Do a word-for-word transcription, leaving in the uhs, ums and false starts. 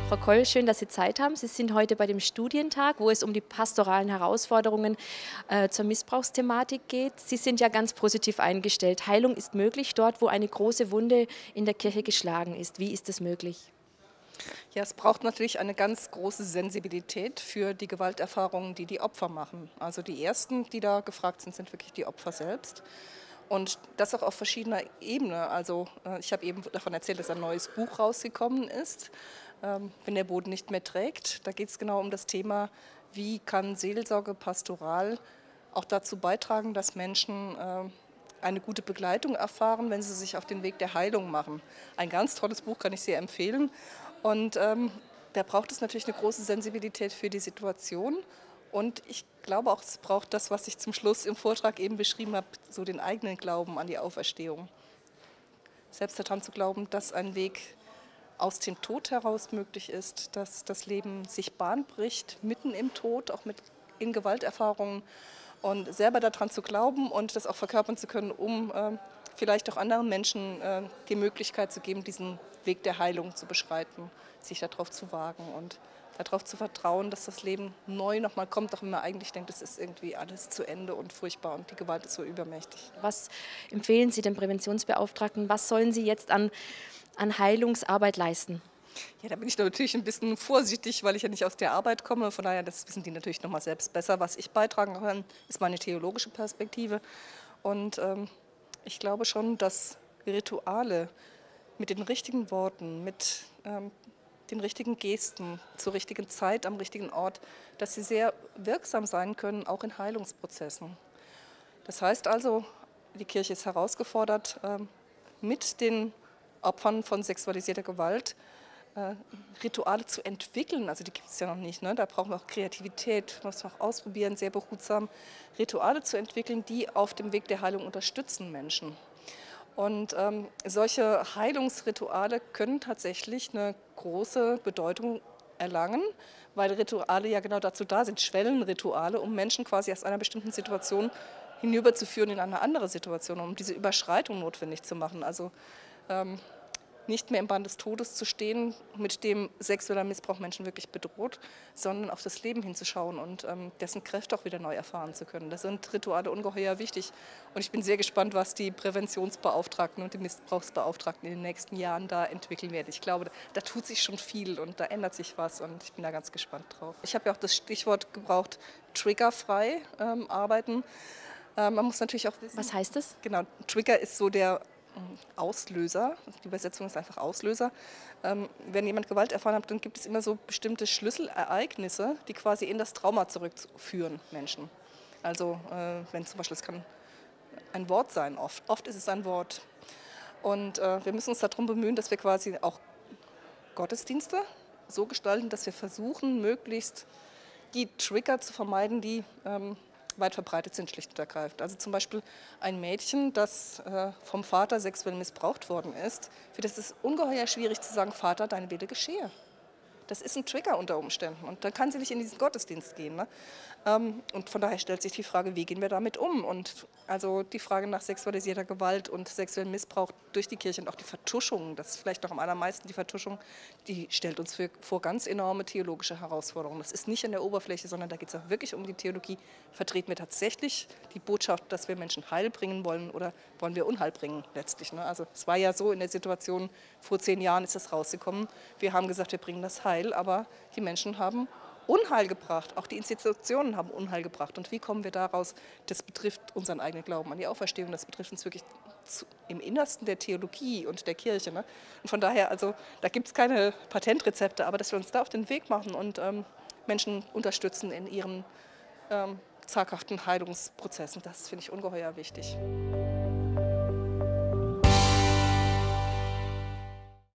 Frau Koll, schön, dass Sie Zeit haben. Sie sind heute bei dem Studientag, wo es um die pastoralen Herausforderungen äh, zur Missbrauchsthematik geht. Sie sind ja ganz positiv eingestellt. Heilung ist möglich dort, wo eine große Wunde in der Kirche geschlagen ist. Wie ist es möglich? Ja, es braucht natürlich eine ganz große Sensibilität für die Gewalterfahrungen, die die Opfer machen. Also die ersten, die da gefragt sind, sind wirklich die Opfer selbst. Und das auch auf verschiedener Ebene. Also äh, ich habe eben davon erzählt, dass ein neues Buch rausgekommen ist, ähm, wenn der Boden nicht mehr trägt. Da geht es genau um das Thema, wie kann Seelsorge, Pastoral auch dazu beitragen, dass Menschen äh, eine gute Begleitung erfahren, wenn sie sich auf den Weg der Heilung machen. Ein ganz tolles Buch, kann ich sehr empfehlen. Und ähm, da braucht es natürlich eine große Sensibilität für die Situation. Und ich glaube auch, es braucht das, was ich zum Schluss im Vortrag eben beschrieben habe, so den eigenen Glauben an die Auferstehung. Selbst daran zu glauben, dass ein Weg aus dem Tod heraus möglich ist, dass das Leben sich Bahn bricht, mitten im Tod, auch mit in Gewalterfahrungen. Und selber daran zu glauben und das auch verkörpern zu können, um äh, vielleicht auch anderen Menschen äh, die Möglichkeit zu geben, diesen Weg der Heilung zu beschreiten, sich darauf zu wagen und darauf zu vertrauen, dass das Leben neu nochmal kommt, auch wenn man eigentlich denkt, es ist irgendwie alles zu Ende und furchtbar und die Gewalt ist so übermächtig. Was empfehlen Sie den Präventionsbeauftragten? Was sollen sie jetzt an, an Heilungsarbeit leisten? Ja, da bin ich natürlich ein bisschen vorsichtig, weil ich ja nicht aus der Arbeit komme. Von daher, das wissen die natürlich noch mal selbst besser. Was ich beitragen kann, ist meine theologische Perspektive. Und ähm, ich glaube schon, dass Rituale mit den richtigen Worten, mit ähm, den richtigen Gesten, zur richtigen Zeit, am richtigen Ort, dass sie sehr wirksam sein können, auch in Heilungsprozessen. Das heißt also, die Kirche ist herausgefordert, ähm, mit den Opfern von sexualisierter Gewalt äh, Rituale zu entwickeln. Also die gibt es ja noch nicht, ne? Da brauchen wir auch Kreativität, muss man auch ausprobieren, sehr behutsam, Rituale zu entwickeln, die auf dem Weg der Heilung unterstützen Menschen. Und ähm, solche Heilungsrituale können tatsächlich eine große Bedeutung erlangen, weil Rituale ja genau dazu da sind, Schwellenrituale, um Menschen quasi aus einer bestimmten Situation hinüberzuführen in eine andere Situation, um diese Überschreitung notwendig zu machen. Also ähm, nicht mehr im Bann des Todes zu stehen, mit dem sexueller Missbrauch Menschen wirklich bedroht, sondern auf das Leben hinzuschauen und ähm, dessen Kräfte auch wieder neu erfahren zu können. Da sind Rituale ungeheuer wichtig. Und ich bin sehr gespannt, was die Präventionsbeauftragten und die Missbrauchsbeauftragten in den nächsten Jahren da entwickeln werden. Ich glaube, da tut sich schon viel und da ändert sich was und ich bin da ganz gespannt drauf. Ich habe ja auch das Stichwort gebraucht, triggerfrei ähm, arbeiten. Äh, man muss natürlich auch wissen, Was heißt das? genau, Trigger ist so der Auslöser, die Übersetzung ist einfach Auslöser. Ähm, wenn jemand Gewalt erfahren hat, dann gibt es immer so bestimmte Schlüsselereignisse, die quasi in das Trauma zurückführen, Menschen. Also äh, wenn zum Beispiel, es kann ein Wort sein, oft, oft ist es ein Wort. Und äh, wir müssen uns darum bemühen, dass wir quasi auch Gottesdienste so gestalten, dass wir versuchen, möglichst die Trigger zu vermeiden, die ähm, weit verbreitet sind, schlicht und ergreifend. Also zum Beispiel ein Mädchen, das äh, vom Vater sexuell missbraucht worden ist, für das ist es ungeheuer schwierig zu sagen, Vater, dein Wille geschehe. Das ist ein Trigger unter Umständen und dann kann sie nicht in diesen Gottesdienst gehen. Ne? Ähm, und von daher stellt sich die Frage, wie gehen wir damit um? Und also die Frage nach sexualisierter Gewalt und sexuellem Missbrauch durch die Kirche und auch die Vertuschung, das ist vielleicht noch am allermeisten die Vertuschung, die stellt uns für, vor ganz enorme theologische Herausforderungen. Das ist nicht an der Oberfläche, sondern da geht es auch wirklich um die Theologie. Vertreten wir tatsächlich die Botschaft, dass wir Menschen Heil bringen wollen oder wollen wir Unheil bringen letztlich? Ne? Also es war ja so in der Situation, vor zehn Jahren ist das rausgekommen. Wir haben gesagt, wir bringen das Heil. Aber die Menschen haben Unheil gebracht, auch die Institutionen haben Unheil gebracht. Und wie kommen wir daraus? Das betrifft unseren eigenen Glauben an die Auferstehung, das betrifft uns wirklich zu, im Innersten der Theologie und der Kirche. Ne? Und von daher, also da gibt es keine Patentrezepte, aber dass wir uns da auf den Weg machen und ähm, Menschen unterstützen in ihren ähm, zaghaften Heilungsprozessen, das finde ich ungeheuer wichtig.